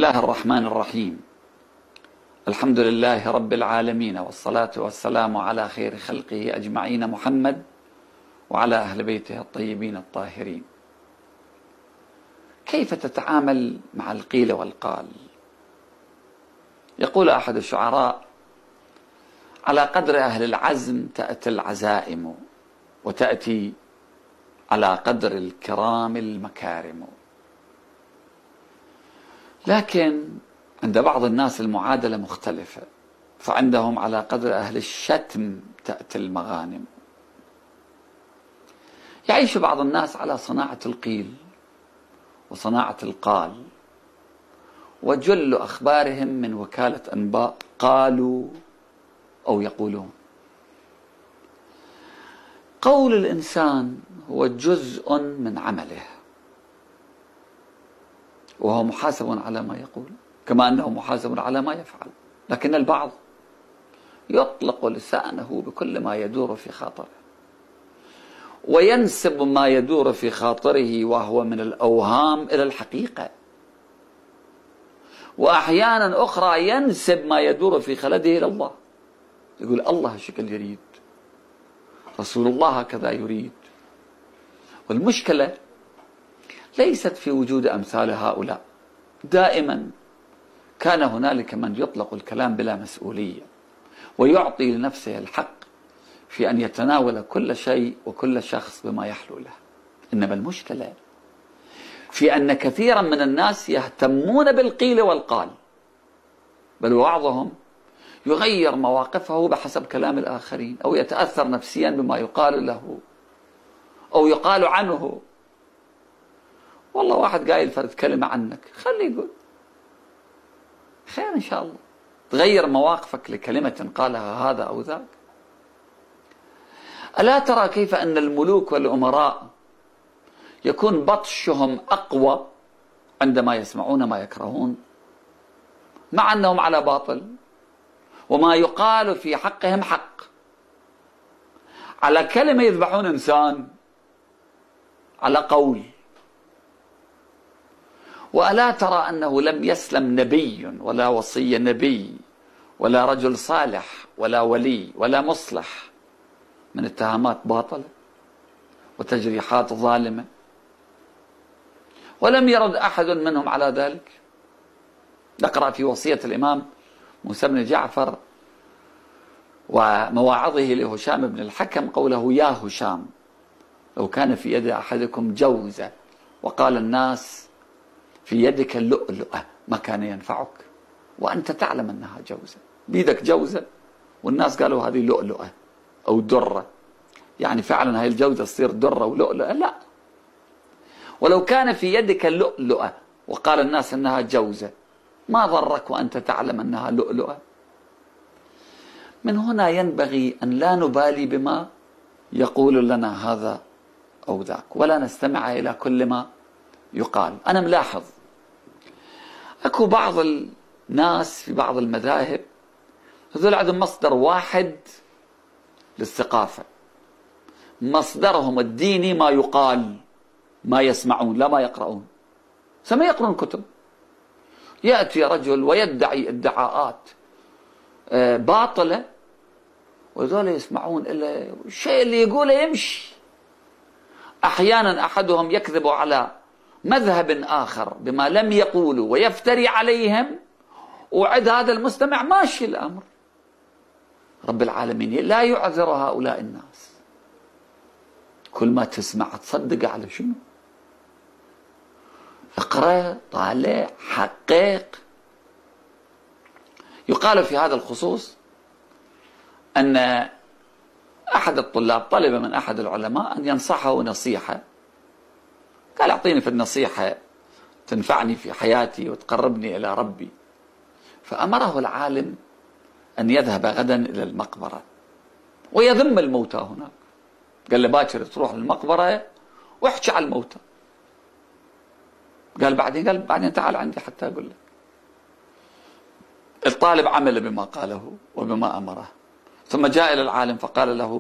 الله الرحمن الرحيم. الحمد لله رب العالمين، والصلاة والسلام على خير خلقه أجمعين محمد وعلى أهل بيته الطيبين الطاهرين. كيف تتعامل مع القيل والقال؟ يقول أحد الشعراء: على قدر أهل العزم تأتي العزائم، وتأتي على قدر الكرام المكارم. لكن عند بعض الناس المعادلة مختلفة، فعندهم على قدر أهل الشتم تأتي المغانم. يعيش بعض الناس على صناعة القيل وصناعة القال، وجل أخبارهم من وكالة أنباء قالوا أو يقولون. قول الإنسان هو جزء من عمله، وهو محاسب على ما يقول كما أنه محاسب على ما يفعل. لكن البعض يطلق لسانه بكل ما يدور في خاطره، وينسب ما يدور في خاطره وهو من الأوهام إلى الحقيقة، وأحيانا أخرى ينسب ما يدور في خلده إلى الله. يقول الله هالشكل يريد، رسول الله هكذا يريد. والمشكلة ليست في وجود أمثال هؤلاء. دائما كان هنالك من يطلق الكلام بلا مسؤولية، ويعطي لنفسه الحق في أن يتناول كل شيء وكل شخص بما يحلو له. إنما المشكلة في أن كثيرا من الناس يهتمون بالقيل والقال، بل وبعضهم يغير مواقفه بحسب كلام الآخرين، أو يتأثر نفسيا بما يقال له أو يقال عنه. والله واحد قايل فرد كلمة عنك، خليه يقول خير إن شاء الله. تغير مواقفك لكلمة قالها هذا أو ذاك. ألا ترى كيف أن الملوك والأمراء يكون بطشهم أقوى عندما يسمعون ما يكرهون، مع أنهم على باطل، وما يقال في حقهم حق. على كلمة يذبحون إنسان، على قول. وألا ترى أنه لم يسلم نبي ولا وصي نبي ولا رجل صالح ولا ولي ولا مصلح من اتهامات باطلة وتجريحات ظالمة، ولم يرد أحد منهم على ذلك. نقرأ في وصية الإمام موسى بن جعفر ومواعظه لهشام بن الحكم قوله: يا هشام، لو كان في يد أحدكم جوزة وقال الناس في يدك اللؤلؤة ما كان ينفعك، وأنت تعلم أنها جوزة. بيدك جوزة والناس قالوا هذه لؤلؤة أو درة، يعني فعلا هاي الجوزة تصير درة ولؤلؤة؟ لا. ولو كان في يدك اللؤلؤة وقال الناس أنها جوزة ما ضرك وأنت تعلم أنها لؤلؤة. من هنا ينبغي أن لا نبالي بما يقول لنا هذا أو ذاك، ولا نستمع إلى كل ما يقال. أنا ملاحظ أكو بعض الناس في بعض المذاهب هذول عندهم مصدر واحد للثقافة، مصدرهم الديني ما يقال، ما يسمعون لا ما يقرؤون. سما يقرؤون كتب، يأتي رجل ويدعي ادعاءات باطلة، وذول يسمعون إلا الشيء اللي يقوله يمشي. أحيانا أحدهم يكذب على مذهب آخر بما لم يقولوا ويفتري عليهم، وعد هذا المستمع ماشي الأمر. رب العالمين لا يعذر هؤلاء الناس. كل ما تسمع تصدق على شنو؟ اقرأ، طالع، حقق. يقال في هذا الخصوص أن أحد الطلاب طلب من أحد العلماء أن ينصحه نصيحة. قال: أعطيني في النصيحة تنفعني في حياتي وتقربني إلى ربي. فأمره العالم أن يذهب غدا إلى المقبرة ويذم الموتى هناك. قال له: باكر تروح للمقبرة واحكي على الموتى. قال بعدين تعال عندي حتى أقول لك. الطالب عمل بما قاله وبما أمره، ثم جاء إلى العالم فقال له: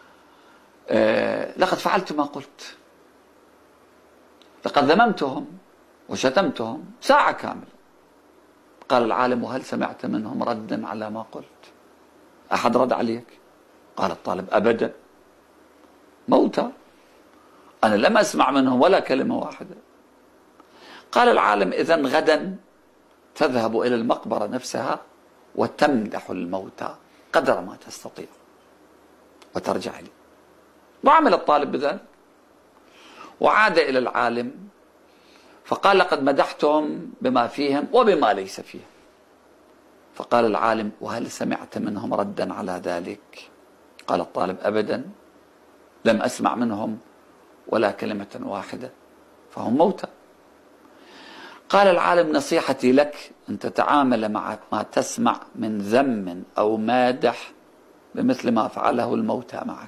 لقد فعلت ما قلت، لقد ذممتهم وشتمتهم ساعة كاملة، قال العالم: وهل سمعت منهم ردا على ما قلت؟ أحد رد عليك؟ قال الطالب: أبدا، موتى، أنا لم أسمع منهم ولا كلمة واحدة. قال العالم: إذن غدا تذهب إلى المقبرة نفسها وتمدح الموتى قدر ما تستطيع وترجع لي. وعمل الطالب بذلك، وعاد إلى العالم فقال: لقد مدحتهم بما فيهم وبما ليس فيهم. فقال العالم: وهل سمعت منهم ردا على ذلك؟ قال الطالب: أبدا، لم أسمع منهم ولا كلمة واحدة، فهم موتى. قال العالم: نصيحتي لك أن تتعامل مع ما تسمع من ذم أو مادح بمثل ما فعله الموتى معك.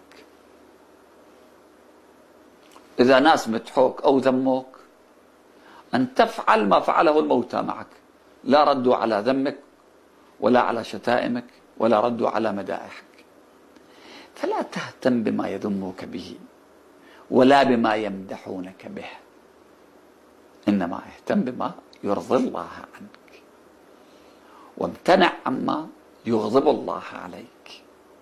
إذا ناس مدحوك أو ذموك أن تفعل ما فعله الموتى معك، لا ردوا على ذمك ولا على شتائمك ولا ردوا على مدائحك. فلا تهتم بما يذموك به ولا بما يمدحونك به، إنما اهتم بما يرضي الله عنك، وامتنع عما يغضب الله عليك،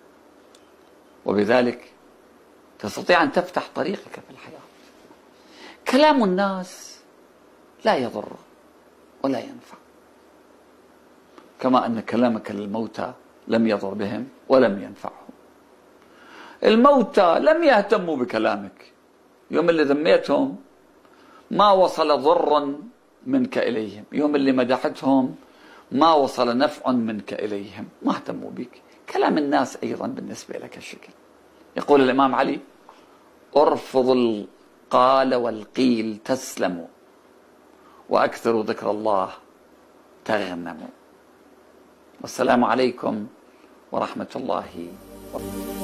وبذلك تستطيع أن تفتح طريقك في الحياة. كلام الناس لا يضر ولا ينفع، كما أن كلامك للموتى لم يضر بهم ولم ينفعهم. الموتى لم يهتموا بكلامك، يوم اللي ذميتهم ما وصل ضر منك إليهم، يوم اللي مدحتهم ما وصل نفع منك إليهم، ما اهتموا بك. كلام الناس أيضا بالنسبة لك الشكل. يقول الإمام علي: ارفض القال والقيل تسلموا، وأكثروا ذكر الله تغنموا. والسلام عليكم ورحمة الله وبركاته.